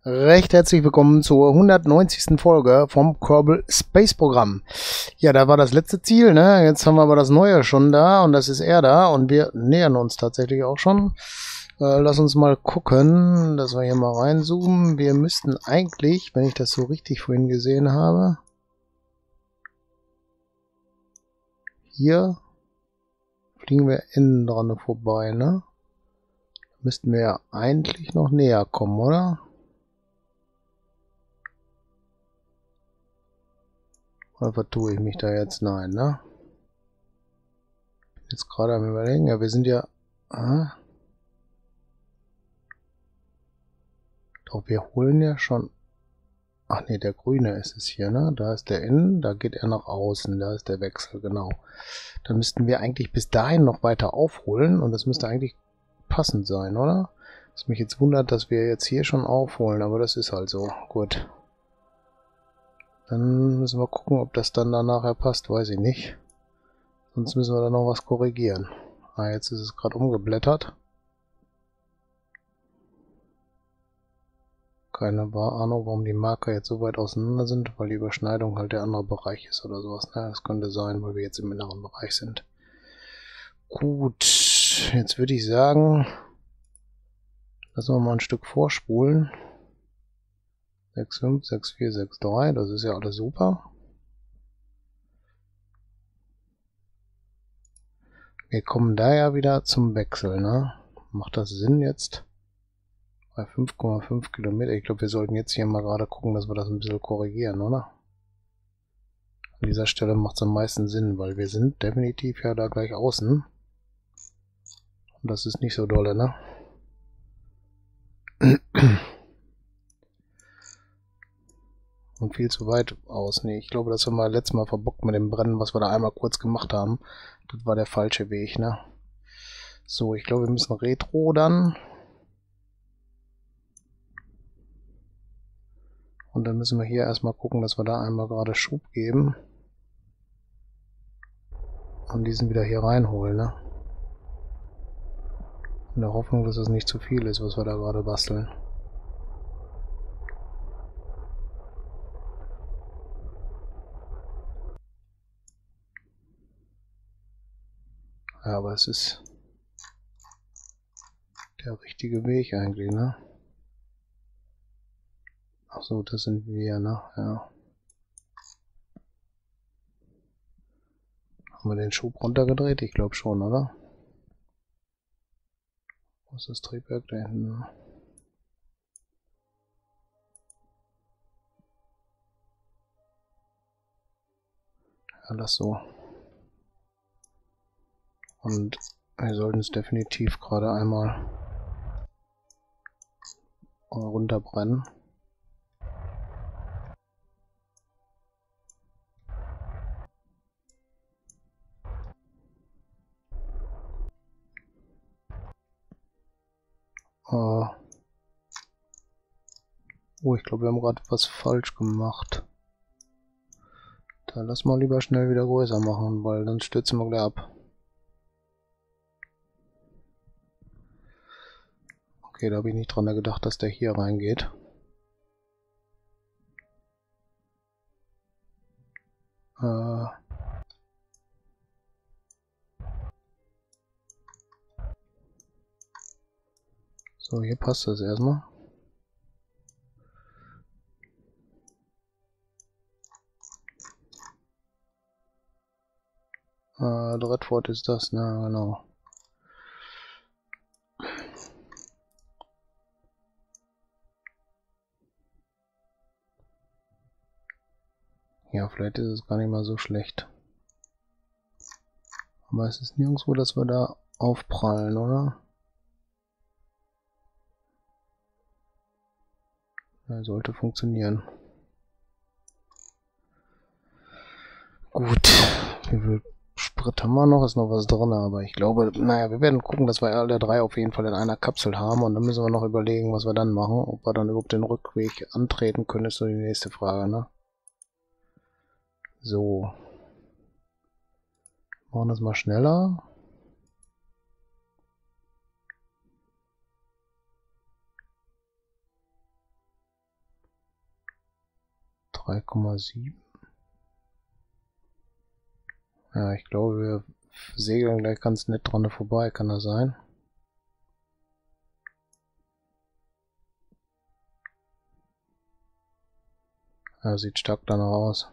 Recht herzlich willkommen zur 190. Folge vom Kerbal Space Programm. Ja, da war das letzte Ziel, ne? Jetzt haben wir aber das neue schon da und das ist er da und wir nähern uns tatsächlich auch schon. Lass uns mal gucken, dass wir hier mal reinzoomen. Wir müssten eigentlich, wenn ich das so richtig vorhin gesehen habe, hier fliegen wir innen dran vorbei, ne? Müssten wir ja eigentlich noch näher kommen, oder? Oder vertue ich mich da jetzt? Nein, ne? Jetzt gerade am Überlegen. Ja, wir sind ja... Doch, wir holen ja schon... Ach nee, der grüne ist es hier, ne? Da ist der innen, da geht er nach außen. Da ist der Wechsel, genau. Dann müssten wir eigentlich bis dahin noch weiter aufholen. Und das müsste eigentlich passend sein, oder? Was mich jetzt wundert, dass wir jetzt hier schon aufholen. Aber das ist halt so. Gut. Dann müssen wir gucken, ob das dann nachher passt. Weiß ich nicht. Sonst müssen wir da noch was korrigieren. Ah, jetzt ist es gerade umgeblättert. Keine Ahnung, warum die Marker jetzt so weit auseinander sind, weil die Überschneidung halt der andere Bereich ist oder sowas. Ne? Das könnte sein, weil wir jetzt im inneren Bereich sind. Gut, jetzt würde ich sagen, lassen wir mal ein Stück vorspulen. 6,5, 6,4, 6,3, das ist ja alles super. Wir kommen da ja wieder zum Wechsel, ne? Macht das Sinn jetzt? Bei 5,5 Kilometer. Ich glaube, wir sollten jetzt hier mal gerade gucken, dass wir das ein bisschen korrigieren, oder? An dieser Stelle macht es am meisten Sinn, weil wir sind definitiv ja da gleich außen. Und das ist nicht so dolle, ne? Und viel zu weit aus. Nee, ich glaube, das haben wir letztes Mal verbockt mit dem Brennen, was wir da einmal kurz gemacht haben. Das war der falsche Weg, ne? So, ich glaube, wir müssen Retro dann. Und dann müssen wir hier erstmal gucken, dass wir da einmal gerade Schub geben. Und diesen wieder hier reinholen, ne? In der Hoffnung, dass es nicht zu viel ist, was wir da gerade basteln. Ja, aber es ist der richtige Weg eigentlich, ne? Ach so, das sind wir, ne? Ja. Haben wir den Schub runtergedreht? Ich glaube schon, oder? Wo ist das Triebwerk da hinten? Ja, lass so. Und wir sollten es definitiv gerade einmal runterbrennen. Oh, ich glaube, wir haben gerade was falsch gemacht. Da lass mal lieber schnell wieder größer machen, weil dann stürzen wir gleich ab. Okay, da habe ich nicht dran gedacht, dass der hier reingeht. So, hier passt das erstmal. Redford ist das, ne, genau. Ja, vielleicht ist es gar nicht mal so schlecht. Aber es ist nirgendwo, dass wir da aufprallen, oder? Ja, sollte funktionieren. Gut, wie viel Sprit haben wir noch? Ist noch was drin, aber ich glaube, naja, wir werden gucken, dass wir alle drei auf jeden Fall in einer Kapsel haben und dann müssen wir noch überlegen, was wir dann machen. Ob wir dann überhaupt den Rückweg antreten können, ist so die nächste Frage, ne? So. Machen das mal schneller. 3,7. Ja, ich glaube, wir segeln gleich ganz nett dran vorbei, kann das sein? Ja, sieht stark danach aus.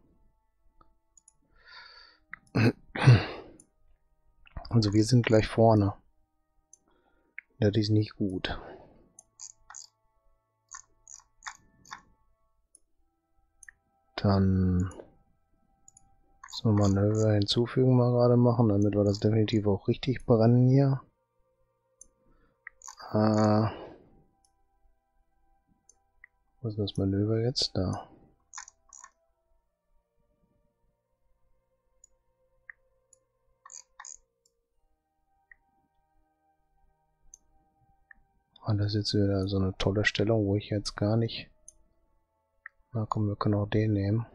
Also wir sind gleich vorne. Das ist nicht gut. Dann so Manöver hinzufügen mal gerade machen, damit wir das definitiv auch richtig brennen hier. Wo ist das Manöver jetzt? Da. Und das ist jetzt wieder so eine tolle Stellung, wo ich jetzt gar nicht... Na komm, wir können auch den nehmen.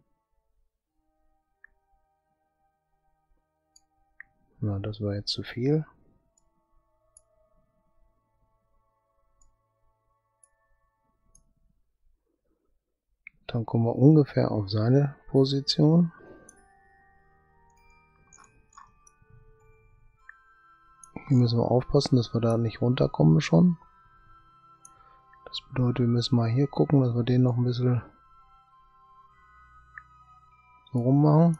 Na, das war jetzt zu viel. Dann kommen wir ungefähr auf seine Position. Hier müssen wir aufpassen, dass wir da nicht runterkommen schon. Das bedeutet, wir müssen mal hier gucken, dass wir den noch ein bisschen so rummachen.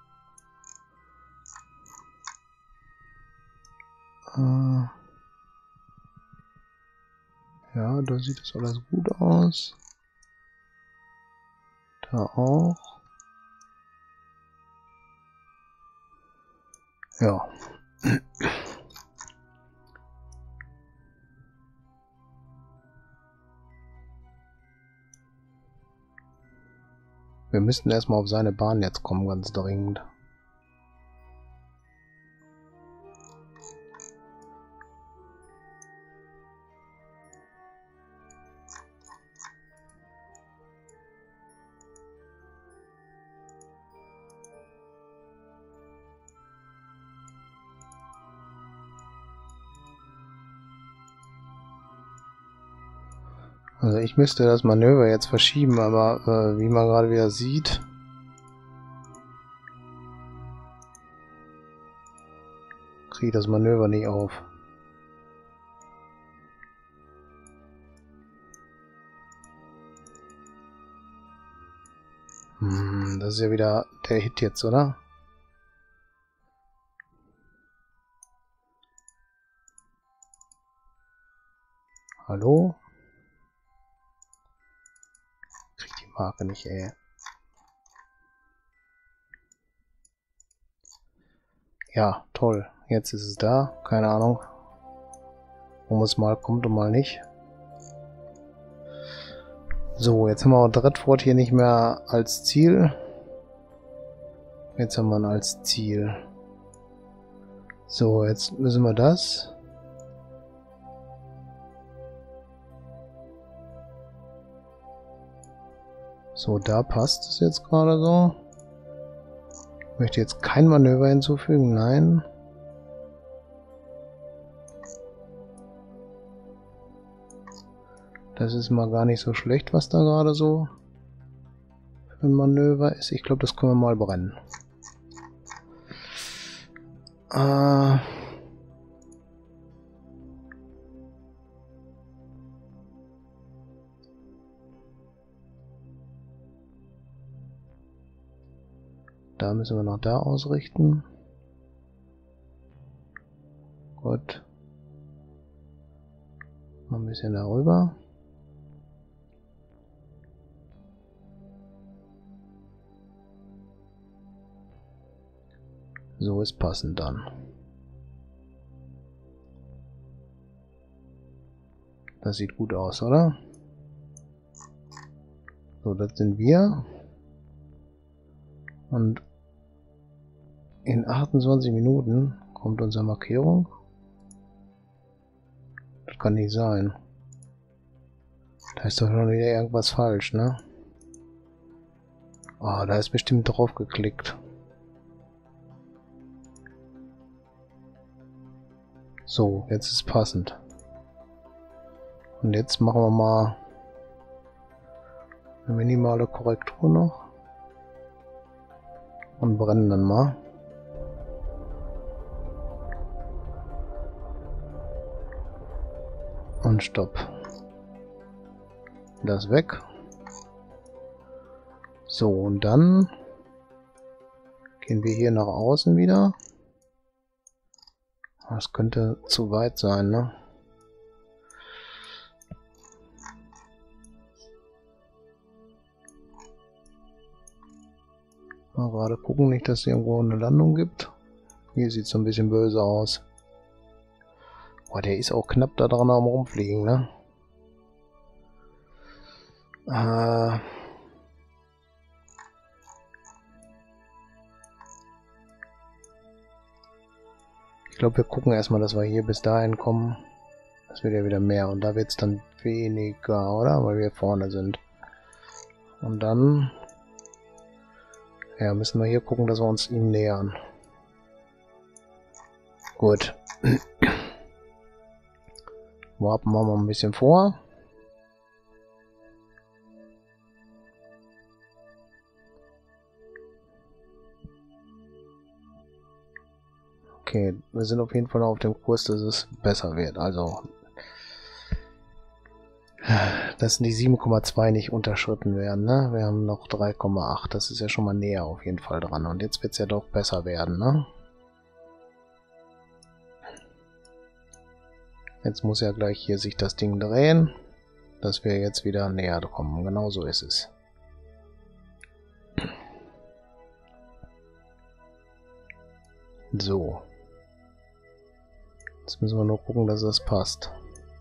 Ja, da sieht das alles gut aus. Da auch. Ja. Wir müssten erstmal auf seine Bahn jetzt kommen, ganz dringend. Also ich müsste das Manöver jetzt verschieben, aber wie man gerade wieder sieht, kriege ich das Manöver nicht auf. Das ist ja wieder der Hit jetzt, oder? Hallo? Krieg die Marke nicht, ey. Ja, toll. Jetzt ist es da. Keine Ahnung, warum es mal kommt und mal nicht. So, jetzt haben wir auch Dreadfort hier nicht mehr als Ziel. Jetzt haben wir ihn als Ziel. So, jetzt müssen wir das. So, da passt es jetzt gerade so. Ich möchte jetzt kein Manöver hinzufügen, nein. Das ist mal gar nicht so schlecht, was da gerade so für ein Manöver ist. Ich glaube, das können wir mal brennen. Da müssen wir noch da ausrichten. Gut. Noch ein bisschen darüber. So ist passend dann. Das sieht gut aus, oder? So, das sind wir. Und in 28 Minuten kommt unsere Markierung. Das kann nicht sein. Da ist doch schon wieder irgendwas falsch, ne? Ah, da ist bestimmt drauf geklickt. So, jetzt ist passend. Und jetzt machen wir mal Eine minimale Korrektur noch. Und brennen dann mal. Und stopp. Das weg. So, und dann gehen wir hier nach außen wieder. Das könnte zu weit sein, ne? Mal gerade gucken, nicht, dass es irgendwo eine Landung gibt. Hier sieht es so ein bisschen böse aus. Boah, der ist auch knapp da dran am Rumfliegen, ne? Ich glaube, wir gucken erstmal, dass wir hier bis dahin kommen. Das wird ja wieder mehr und da wird es dann weniger, oder? Weil wir vorne sind. Und dann ja, müssen wir hier gucken, dass wir uns ihm nähern. Gut. Warpen wir mal ein bisschen vor. Okay, wir sind auf jeden Fall auf dem Kurs, dass es besser wird. Also, dass die 7,2 nicht unterschritten werden. Ne? Wir haben noch 3,8. Das ist ja schon mal näher auf jeden Fall dran. Und jetzt wird es ja doch besser werden. Ne? Jetzt muss ja gleich hier sich das Ding drehen, dass wir jetzt wieder näher kommen. Genau so ist es. So. Jetzt müssen wir nur gucken, dass das passt.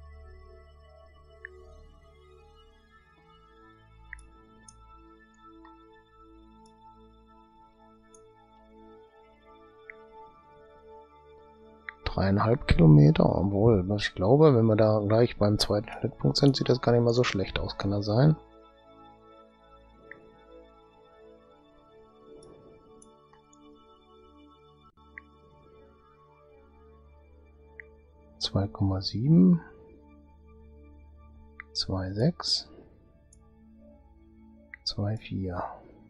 Kilometer, obwohl, was ich glaube, wenn wir da gleich beim zweiten Schnittpunkt sind, sieht das gar nicht mal so schlecht aus. Kann das sein? (2,7) 2,6 2,4.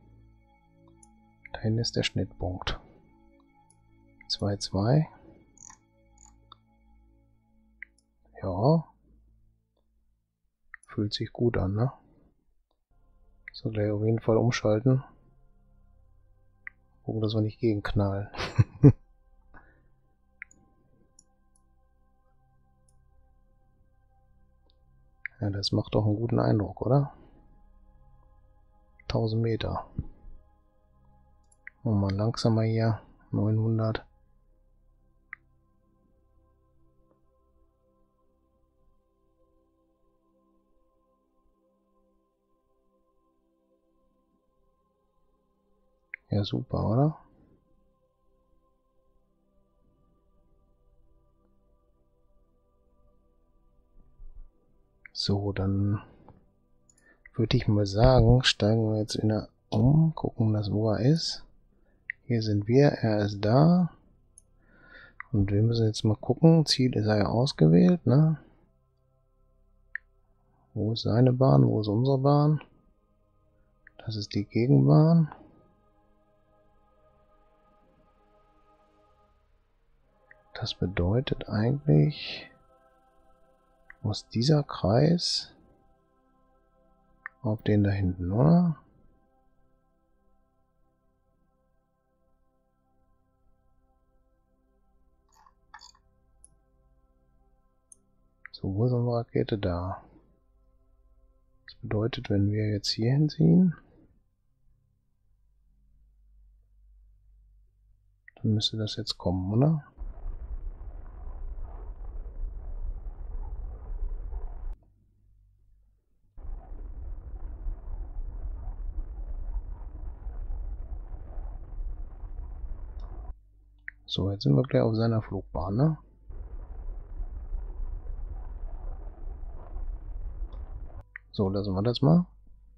Da hinten ist der Schnittpunkt. 2,2. Ja. Fühlt sich gut an, ne? So, gleich auf jeden Fall umschalten. Gucken, dass wir nicht gegenknallen. Ja, das macht doch einen guten Eindruck, oder? 1000 Meter. Und mal langsamer hier. 900. Ja, super, oder? So, dann würde ich mal sagen, steigen wir jetzt wieder um, gucken, wo er ist. Hier sind wir, er ist da. Und wir müssen jetzt mal gucken, Ziel ist er ja ausgewählt, ne? Wo ist seine Bahn, wo ist unsere Bahn? Das ist die Gegenbahn. Das bedeutet eigentlich, muss dieser Kreis auf den da hinten, oder? So, wo ist unsere Rakete da? Das bedeutet, wenn wir jetzt hier hinziehen, dann müsste das jetzt kommen, oder? So, jetzt sind wir gleich auf seiner Flugbahn, ne? So, lassen wir das mal.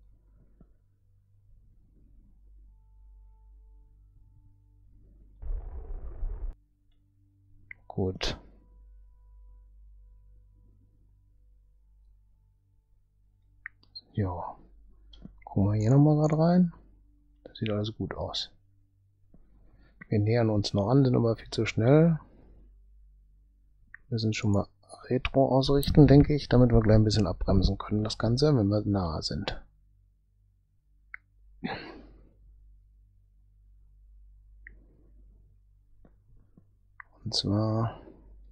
Gut. Ja. Gucken wir hier nochmal gerade rein. Das sieht alles gut aus. Wir nähern uns noch an, sind aber viel zu schnell. Wir müssen schon mal Retro ausrichten, denke ich, damit wir gleich ein bisschen abbremsen können, das Ganze, wenn wir nahe sind. Und zwar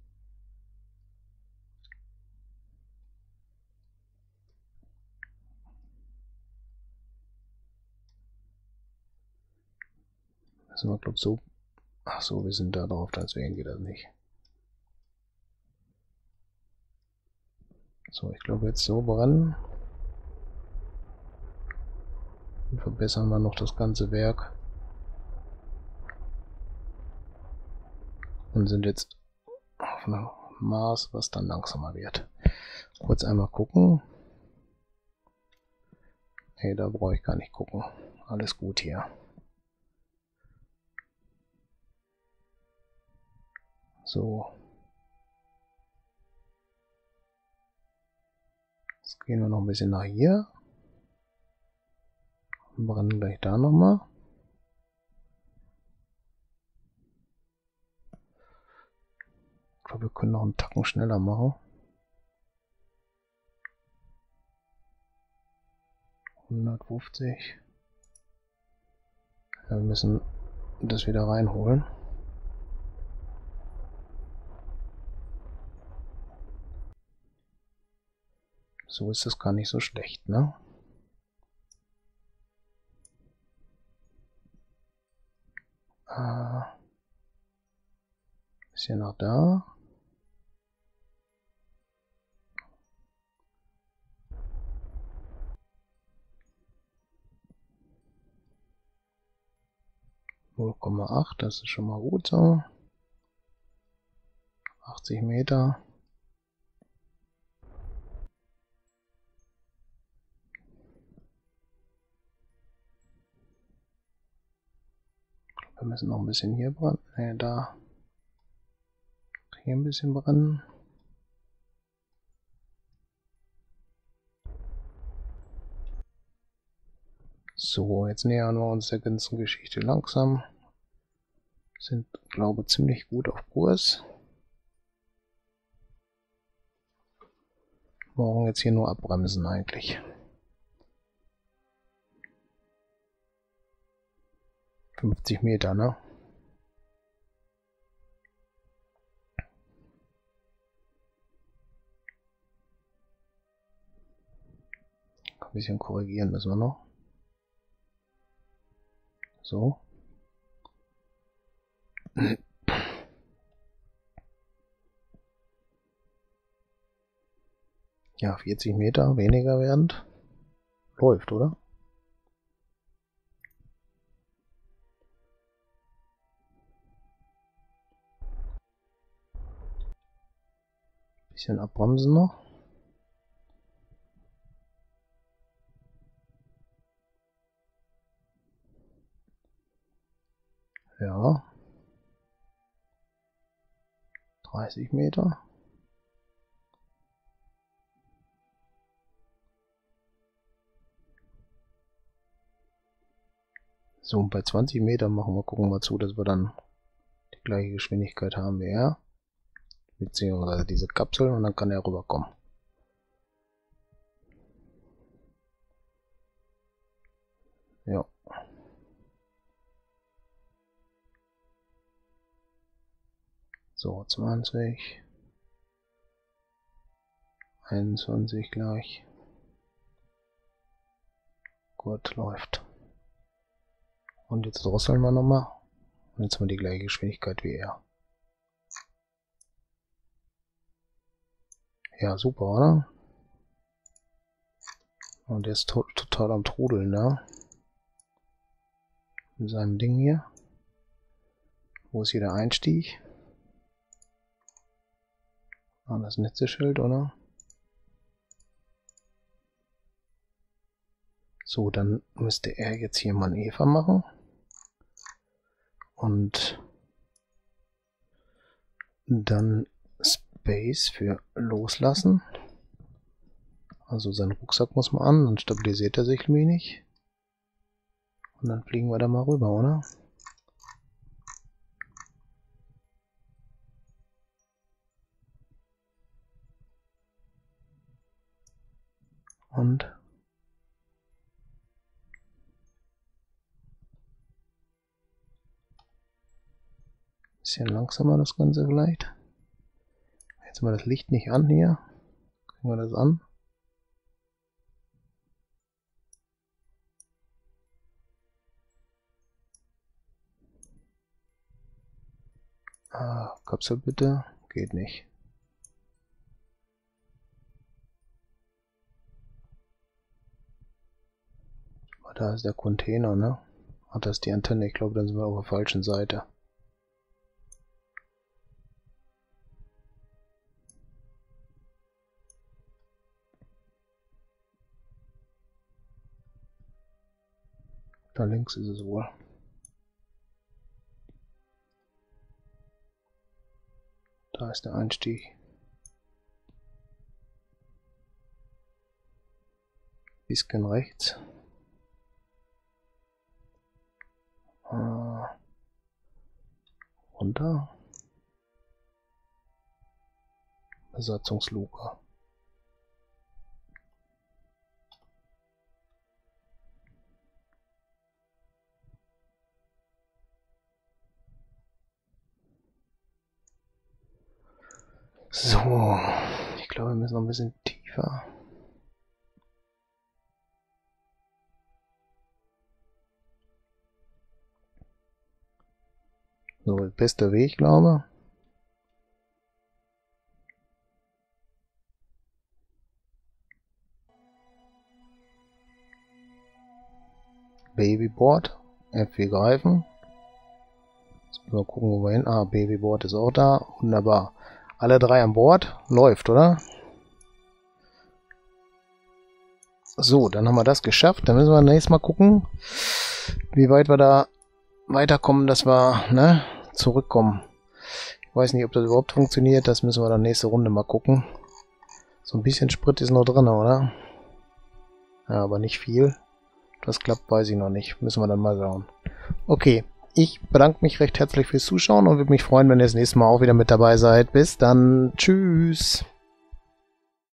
müssen wir, glaube ich, so. Ach so, wir sind da drauf, deswegen geht das nicht. So, ich glaube jetzt so brennen. Dann verbessern wir noch das ganze Werk. Und sind jetzt auf einem Maß, was dann langsamer wird. Kurz einmal gucken. Nee, da brauche ich gar nicht gucken. Alles gut hier. So. Jetzt gehen wir noch ein bisschen nach hier. Und brennen gleich da nochmal. Ich glaube, wir können noch einen Tacken schneller machen. 150. Ja, wir müssen das wieder reinholen. So ist das gar nicht so schlecht, ne? Bisschen nach da. ,8, das ist schon mal gut so. 80 Meter. Wir müssen noch ein bisschen hier brennen. Ne, da. Hier ein bisschen brennen. So, jetzt nähern wir uns der ganzen Geschichte langsam. Sind, glaube ich, ziemlich gut auf Kurs. Brauchen jetzt hier nur abbremsen eigentlich. 50 Meter, ne? Ein bisschen korrigieren müssen wir noch. So. Ja, 40 Meter weniger werdend. Läuft, oder? Bisschen abbremsen noch. Ja. 30 Meter. So, und bei 20 Metern gucken wir zu, dass wir dann die gleiche Geschwindigkeit haben wie er. Beziehungsweise diese Kapsel, und dann kann er rüberkommen. Ja. So, 20. 21 gleich. Gut, läuft. Und jetzt drosseln wir nochmal. Und jetzt haben wir die gleiche Geschwindigkeit wie er. Ja, super, oder? Und der ist total am Trudeln, ne? Mit seinem Ding hier. Wo ist hier der Einstieg? Ah, das Netzeschild, oder? So, dann müsste er jetzt hier Manöver machen. Und dann Space für loslassen. Also seinen Rucksack muss man an, dann stabilisiert er sich ein wenig. Und dann fliegen wir da mal rüber, oder? Und bisschen langsamer das Ganze vielleicht. Jetzt mal das Licht nicht an hier. Kriegen wir das an? Ah, Kapsel bitte. Geht nicht. Aber da ist der Container, ne? Ach, das ist die Antenne. Ich glaube, dann sind wir auf der falschen Seite. Da links ist es wohl. Da ist der Einstieg. Bisschen rechts. Runter. Besatzungsluke. So, ich glaube, wir müssen noch ein bisschen tiefer. So, der beste Weg, glaube ich. Babyboard. F4 greifen. Jetzt müssen wir gucken, wo wir hin. Ah, Babyboard ist auch da. Wunderbar. Alle drei an Bord. Läuft, oder? So, dann haben wir das geschafft. Dann müssen wir nächstes Mal gucken, wie weit wir da weiterkommen, dass wir zurückkommen. Ich weiß nicht, ob das überhaupt funktioniert. Das müssen wir dann nächste Runde mal gucken. So ein bisschen Sprit ist noch drin, oder? Ja, aber nicht viel. Ob das klappt, weiß ich noch nicht. Müssen wir dann mal schauen. Okay, ich bedanke mich recht herzlich fürs Zuschauen und würde mich freuen, wenn ihr das nächste Mal auch wieder mit dabei seid. Bis dann. Tschüss.